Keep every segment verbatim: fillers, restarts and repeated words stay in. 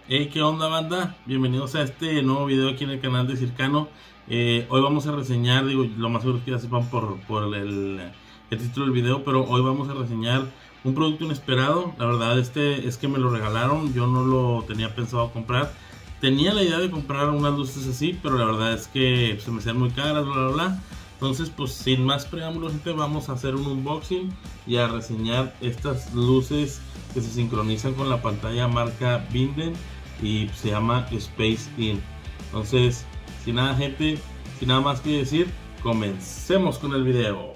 Hey, ¿qué onda, banda? Bienvenidos a este nuevo video aquí en el canal de Circano. Eh, hoy vamos a reseñar, digo, lo más seguro es que ya sepan por, por el, el título del video, pero hoy vamos a reseñar un producto inesperado. La verdad, este es que me lo regalaron, yo no lo tenía pensado comprar. Tenía la idea de comprar unas luces así, pero la verdad es que se me hacían muy caras, bla, bla, bla. Entonces, pues sin más preámbulos, gente, vamos a hacer un unboxing y a reseñar estas luces que se sincronizan con la pantalla marca Vinden y se llama Space In. Entonces, sin nada, gente, sin nada más que decir, comencemos con el video.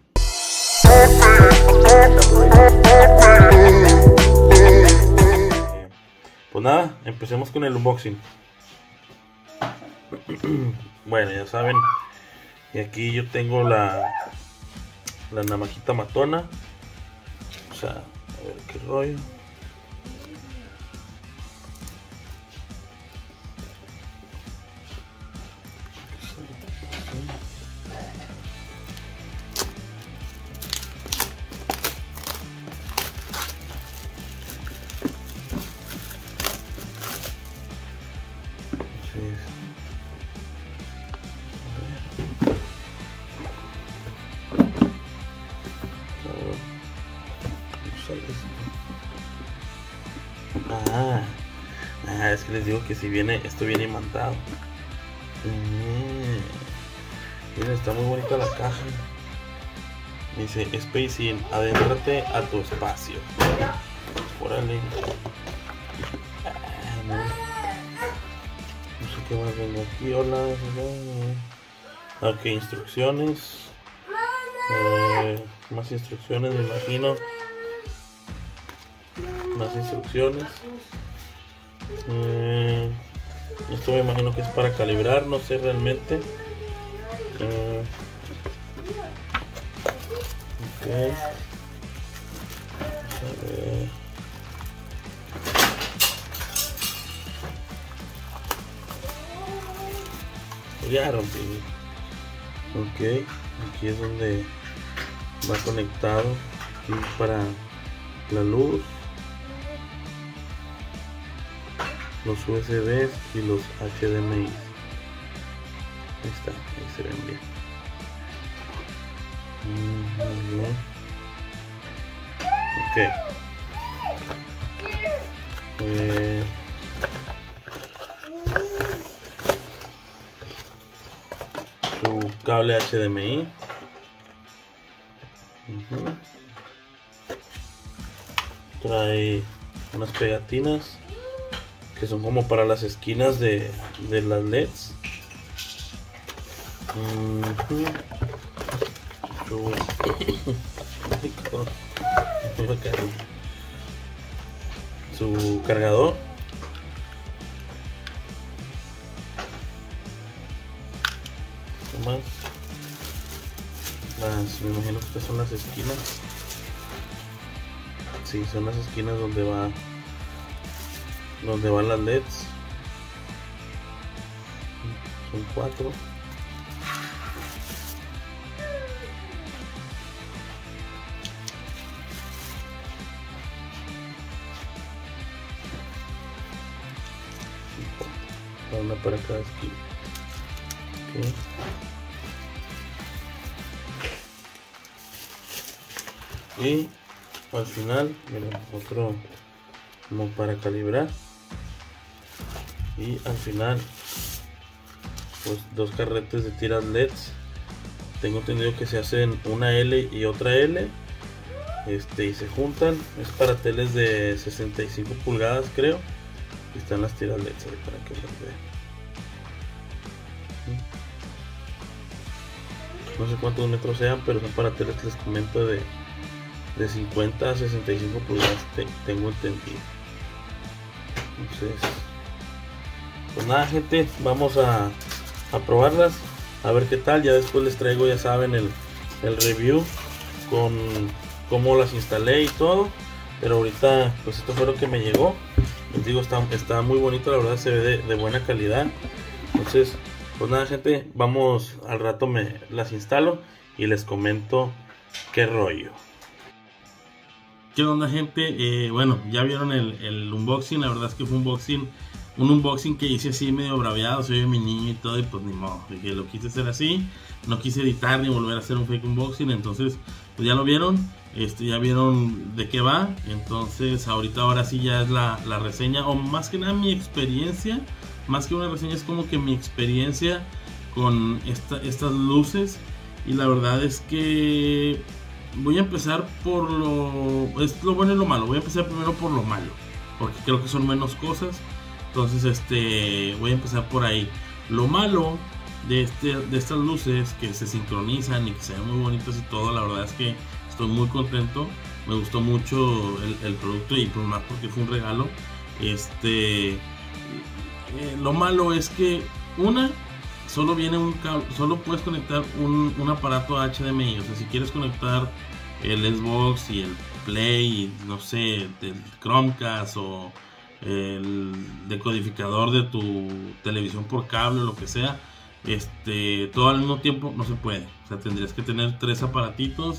Pues nada, empecemos con el unboxing. Bueno, ya saben, y aquí yo tengo la la navajita matona. O sea, a ver qué rollo. Ah, ah, es que les digo que si viene, esto viene imantado. Mm, miren, está muy bonita la caja. Dice Space In, adéntrate a tu espacio. Órale. Ah, no. no sé qué más vengo aquí. Hola. Ok, instrucciones. Eh, más instrucciones, me imagino. Más instrucciones. Eh, esto me imagino que es para calibrar, no sé realmente. Eh, ok. A ver. Ya rompí. Ok, aquí es donde va conectado. Aquí para la luz, los U S Bs y los H D M I. Ahí está, ahí se ven bien. Muy bien. Ok. Eh, su cable H D M I. Uh-huh. Trae unas pegatinas que son como para las esquinas de, de las L E Ds. Uh-huh. Su... su cargador. ¿Qué más? Las, me imagino que estas son las esquinas. Sí, son las esquinas donde va donde van las L E Ds. Son cuatro. Una para cada esquina. Okay. Y al final, miren, otro como para calibrar. Y al final, pues dos carretes de tiras L E Ds. Tengo entendido que se hacen una L y otra L. Este, y se juntan. Es para teles de sesenta y cinco pulgadas, creo. Y están las tiras L E Ds ahí para que las vean. No sé cuántos metros sean, pero son para teles que les comento de de cincuenta a sesenta y cinco pulgadas, te, tengo entendido. Entonces, pues nada, gente, vamos a, a probarlas, a ver qué tal. Ya después les traigo, ya saben, el, el review con cómo las instalé y todo. Pero ahorita, pues esto fue lo que me llegó. Les digo, está, está muy bonito, la verdad, se ve de, de buena calidad. Entonces, pues nada, gente, vamos, al rato me las instalo y les comento qué rollo. ¿Qué onda, gente? Eh, bueno, ya vieron el, el unboxing. La verdad es que fue un unboxing, un unboxing que hice así medio braviado. Soy mi niño y todo, y pues ni modo, dije, lo quise hacer así. No quise editar ni volver a hacer un fake unboxing. Entonces, pues ya lo vieron. Este, ya vieron de qué va. Entonces, ahorita ahora sí ya es la, la reseña, o más que nada mi experiencia. Más que una reseña, es como que mi experiencia con esta, estas luces. Y la verdad es que voy a empezar por lo, es lo bueno y lo malo. Voy a empezar primero por lo malo, porque creo que son menos cosas. Entonces este voy a empezar por ahí. Lo malo de, este, de estas luces, que se sincronizan y que se ven muy bonitas y todo, la verdad es que estoy muy contento. Me gustó mucho el, el producto, y pues más porque fue un regalo. Este eh, lo malo es que una, solo viene un cable, solo puedes conectar un, un aparato H D M I. O sea, si quieres conectar el Xbox y el Play, y no sé, el Chromecast o el decodificador de tu televisión por cable o lo que sea, este, todo al mismo tiempo no se puede. O sea, tendrías que tener tres aparatitos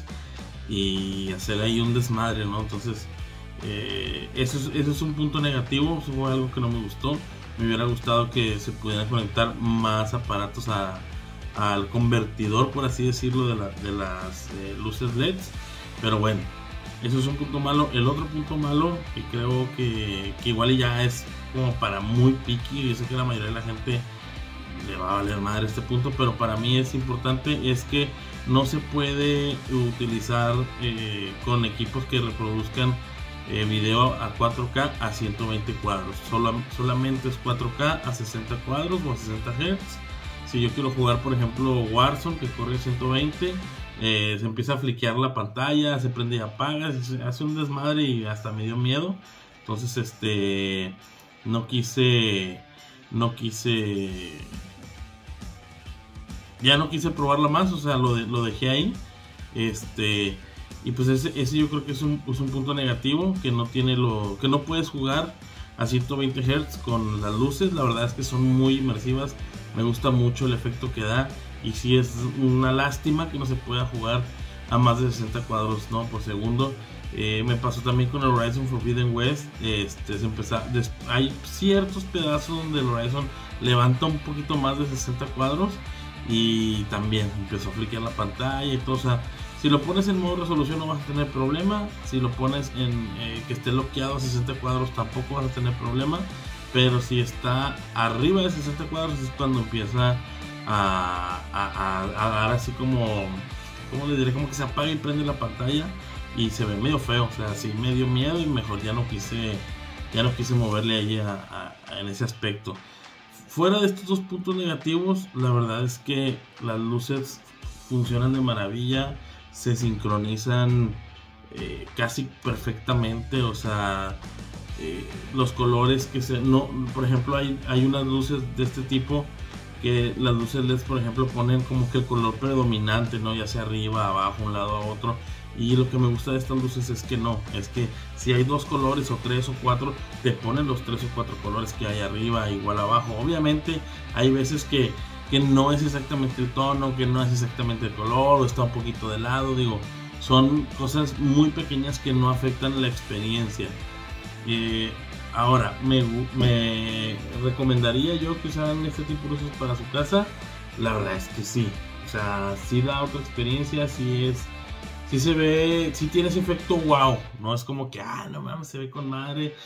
y hacer ahí un desmadre, ¿no? Entonces, eh, eso, es, eso es un punto negativo. Eso fue algo que no me gustó. Me hubiera gustado que se pudieran conectar más aparatos a, al convertidor, por así decirlo, de, la, de las eh, luces L E Ds. Pero bueno, eso es un punto malo. El otro punto malo, que creo que, que igual ya es como para muy picky, yo sé que la mayoría de la gente le va a valer madre este punto, pero para mí es importante, es que no se puede utilizar eh, con equipos que reproduzcan Eh, video a cuatro K a ciento veinte cuadros. Solo, solamente es cuatro K a sesenta cuadros o a sesenta hertz. Si yo quiero jugar, por ejemplo, Warzone, que corre ciento veinte, eh, se empieza a fliquear la pantalla, se prende y apaga, se hace un desmadre y hasta me dio miedo. Entonces, este, no quise, no quise, ya no quise probarla más. O sea, lo, de, lo dejé ahí. Este, y pues ese, ese yo creo que es un, es un punto negativo, que no tiene lo, que no puedes jugar a ciento veinte hertz con las luces. La verdad es que son muy inmersivas. Me gusta mucho el efecto que da, y sí es una lástima que no se pueda jugar a más de sesenta cuadros, ¿no?, por segundo. Eh, me pasó también con el Horizon Forbidden West. Este, se empezó, des, hay ciertos pedazos donde el Horizon levanta un poquito más de sesenta cuadros, y también empezó a fliquear la pantalla y todo. O sea, si lo pones en modo resolución no vas a tener problema. Si lo pones en eh, que esté bloqueado a sesenta cuadros tampoco vas a tener problema. Pero si está arriba de sesenta cuadros es cuando empieza a, a, a, a dar así como, ¿cómo le diré? Como que se apaga y prende la pantalla y se ve medio feo. O sea, sí me dio miedo, y mejor ya no quise, ya no quise moverle ahí a, a, a en ese aspecto. Fuera de estos dos puntos negativos, la verdad es que las luces funcionan de maravilla. Se sincronizan eh, casi perfectamente. O sea, eh, los colores que se, no, por ejemplo, hay, hay unas luces de este tipo que las luces L E D, por ejemplo, ponen como que el color predominante, ¿no?, ya sea arriba, abajo, un lado a otro. Y lo que me gusta de estas luces es que no, es que si hay dos colores o tres o cuatro, te ponen los tres o cuatro colores que hay arriba igual abajo. Obviamente hay veces que que no es exactamente el tono, que no es exactamente el color, o está un poquito de lado. Digo, son cosas muy pequeñas que no afectan la experiencia. Eh, ahora, me, me recomendaría yo que usaran este tipo de luces para su casa. La verdad es que sí. O sea, sí da otra experiencia, sí es, sí se ve, sí tiene ese efecto wow. No es como que, ah, no mames, se ve con madre.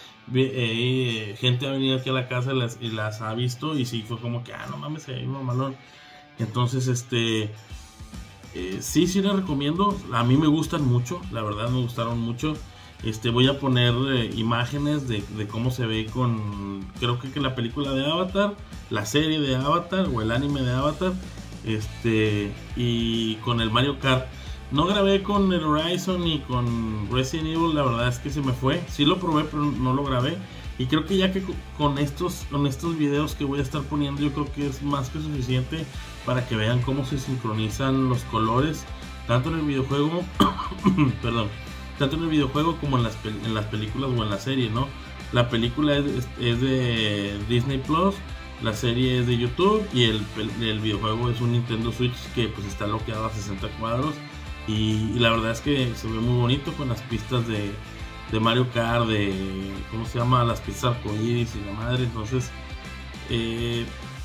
Eh, gente ha venido aquí a la casa y las, y las ha visto, y sí fue como que, ah, no mames, se ve mamalón. Entonces, este, eh, sí, sí les recomiendo. A mí me gustan mucho, la verdad me gustaron mucho. Este, voy a poner eh, imágenes de, de cómo se ve con, creo que, que la película de Avatar, la serie de Avatar o el anime de Avatar, este, y con el Mario Kart. No grabé con el Horizon ni con Resident Evil, la verdad es que se me fue. Sí lo probé, pero no lo grabé. Y creo que ya que con estos, con estos videos que voy a estar poniendo, yo creo que es más que suficiente para que vean cómo se sincronizan los colores, tanto en el videojuego, perdón, tanto en el videojuego como en las, en las películas o en la serie, ¿no? La película es, es de Disney Plus, la serie es de YouTube, y el, el videojuego es un Nintendo Switch que pues está bloqueado a sesenta cuadros. Y, y la verdad es que se ve muy bonito con las pistas de, de Mario Kart, de ¿cómo se llama? Las pizzas arcoíris y la madre. Entonces eh,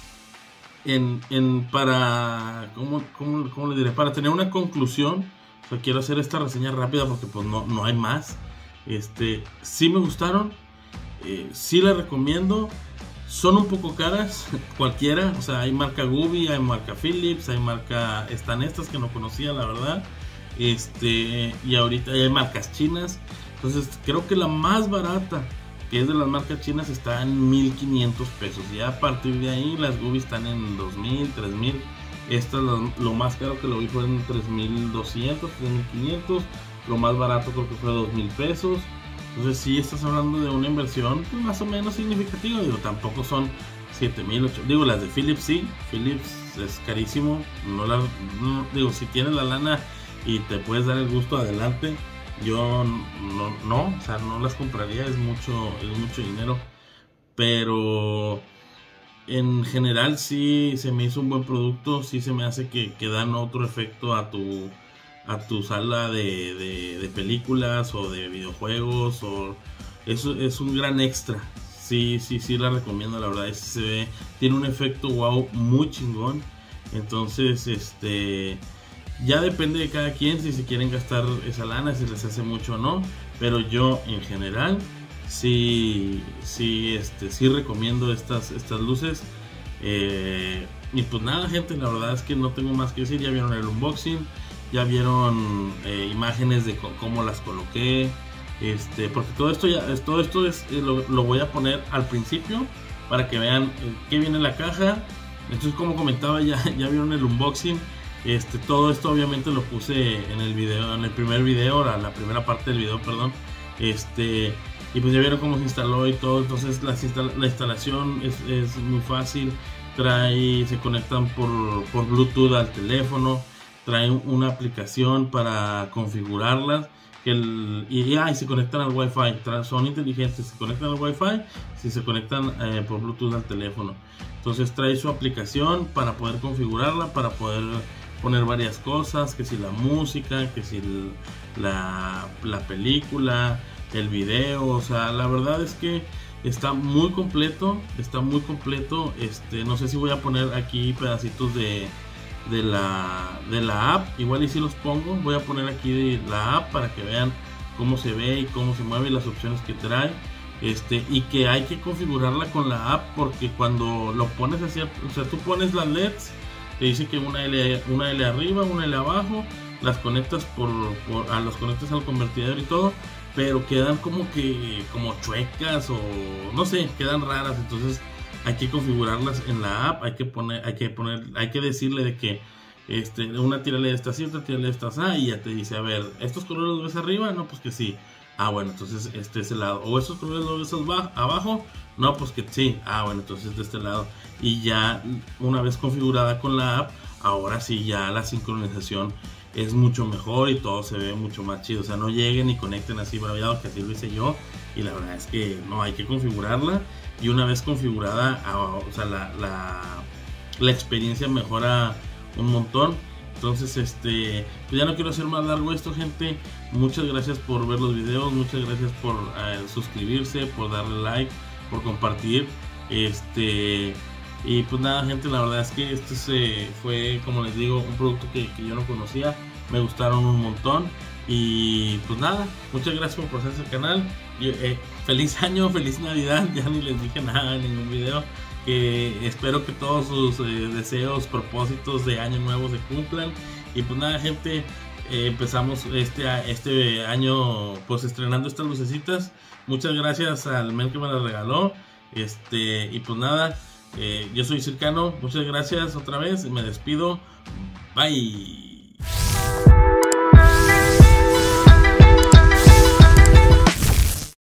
en, en para ¿cómo, cómo, cómo le diré? Para tener una conclusión, o sea, quiero hacer esta reseña rápida porque pues no, no hay más. Este, sí me gustaron, eh, sí las recomiendo. Son un poco caras, cualquiera, o sea, hay marca Gooby, hay marca Philips, hay marca, están estas que no conocía, la verdad. Este, y ahorita hay marcas chinas. Entonces creo que la más barata, que es de las marcas chinas, está en mil quinientos pesos. Y a partir de ahí las Gooby están en dos mil, tres mil. Esta, lo, lo más caro que lo vi fue en tres mil doscientos, tres mil quinientos. Lo más barato creo que fue dos mil pesos. Entonces sí estás hablando de una inversión pues, más o menos significativa. Digo, tampoco son siete mil, ocho mil. Digo, las de Philips sí. Philips es carísimo. No la, no, digo, si tienes la lana y te puedes dar el gusto, adelante. Yo no, no, o sea, no las compraría. Es mucho, es mucho dinero. Pero en general sí se me hizo un buen producto. Sí se me hace que, que dan otro efecto a tu... a tu sala de, de, de películas o de videojuegos, o eso es un gran extra. Sí, sí, sí la recomiendo, la verdad. Se ve, tiene un efecto wow muy chingón. Entonces, este, ya depende de cada quien si se quieren gastar esa lana, si les hace mucho o no. Pero yo en general sí, sí, este, sí recomiendo estas, estas luces. Eh, y pues nada, gente, la verdad es que no tengo más que decir. Ya vieron el unboxing. Ya vieron eh, imágenes de cómo las coloqué, este, porque todo esto ya, todo esto es eh, lo, lo voy a poner al principio para que vean eh, qué viene en la caja. Entonces, como comentaba, ya, ya vieron el unboxing. Este, todo esto obviamente lo puse en el video, en el primer video, la, la primera parte del video, perdón. Este, y pues ya vieron cómo se instaló y todo. Entonces la, la instalación es, es muy fácil. Trae, se conectan por, por Bluetooth al teléfono. Trae una aplicación para configurarlas, que el, y, ah, y se conectan al Wi-Fi. Tra, son inteligentes, se conectan al Wi-Fi si se conectan eh, por Bluetooth al teléfono. Entonces trae su aplicación para poder configurarla, para poder poner varias cosas, que si la música, que si el, la, la película, el video. O sea, la verdad es que está muy completo, está muy completo. Este, no sé si voy a poner aquí pedacitos de de la de la app, igual y si los pongo. Voy a poner aquí la app para que vean cómo se ve y cómo se mueve y las opciones que trae, este, y que hay que configurarla con la app, porque cuando lo pones así, o sea, tú pones las L E Ds, te dice que una L, una L arriba, una L abajo, las conectas por, por a los conectas al convertidor y todo, pero quedan como que como chuecas o no sé, quedan raras. Entonces hay que configurarlas en la app, hay que poner, hay que poner, hay que decirle de que este, una tírale de esta así, otra tírale de esta así, y ya te dice, a ver, ¿estos colores los ves arriba? No, pues que sí. Ah, bueno, entonces este es el lado. O estos colores los ves abajo, no, pues que sí. Ah, bueno, entonces de este lado. Y ya una vez configurada con la app, ahora sí ya la sincronización es mucho mejor y todo se ve mucho más chido. O sea, no lleguen y conecten así braviado, que así lo hice yo. Y la verdad es que no, hay que configurarla. Y una vez configurada, o sea, la, la, la experiencia mejora un montón. Entonces, este, pues ya no quiero hacer más largo esto, gente. Muchas gracias por ver los videos, muchas gracias por eh, suscribirse, por darle like, por compartir. Este, y pues nada, gente, la verdad es que este se fue, como les digo, un producto que, que yo no conocía. Me gustaron un montón. Y pues nada, muchas gracias por pasarse al canal. Y, eh, feliz año, feliz Navidad. Ya ni les dije nada en ningún video. Que espero que todos sus eh, deseos, propósitos de año nuevo se cumplan. Y pues nada, gente, eh, empezamos este, este año pues estrenando estas lucecitas. Muchas gracias al men que me las regaló. Este, y pues nada, eh, yo soy Circano. Muchas gracias otra vez. Me despido. Bye.